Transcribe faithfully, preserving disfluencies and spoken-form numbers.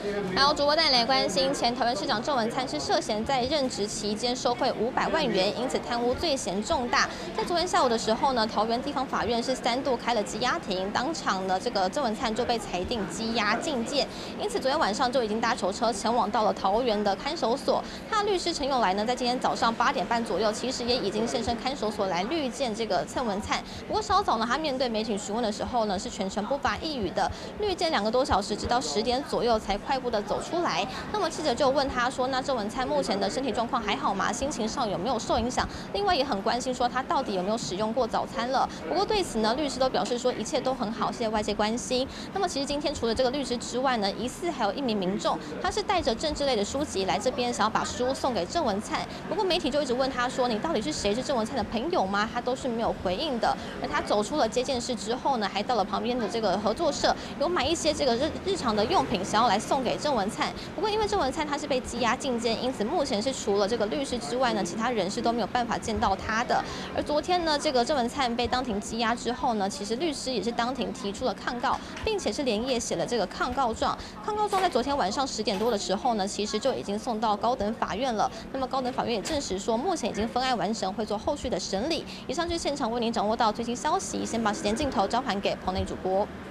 还有主播带你来关心，前桃园市长郑文灿是涉嫌在任职期间收贿五百万元，因此贪污罪嫌重大。在昨天下午的时候呢，桃园地方法院是三度开了羁押庭，当场呢这个郑文灿就被裁定羁押禁见，因此昨天晚上就已经搭囚车前往到了桃园的看守所。他的律师陈永来呢，在今天早上八点半左右，其实也已经现身看守所来律见这个郑文灿。不过稍早呢，他面对媒体询问的时候呢，是全程不发一语的，律见两个多小时，直到十点左右才快步的走出来。那么记者就问他说：“那郑文灿目前的身体状况还好吗？心情上有没有受影响？另外也很关心说他到底有没有使用过早餐了。”不过对此呢，律师都表示说一切都很好，谢谢外界关心。那么其实今天除了这个律师之外呢，疑似还有一名民众，他是带着政治类的书籍来这边，想要把书送给郑文灿。不过媒体就一直问他说：“你到底是谁？是郑文灿的朋友吗？”他都是没有回应的。而他走出了接见室之后呢，还到了旁边的这个合作社，有买一些这个日日常的用品，想要来送给郑文灿。不过因为郑文灿他是被羁押禁见，因此目前是除了这个律师之外呢，其他人士都没有办法见到他的。而昨天呢，这个郑文灿被当庭羁押之后呢，其实律师也是当庭提出了抗告，并且是连夜写了这个抗告状。抗告状在昨天晚上十点多的时候呢，其实就已经送到高等法院了。那么高等法院也证实说，目前已经分案完成，会做后续的审理。以上就是现场为您掌握到最新消息，先把时间镜头交还给棚内主播。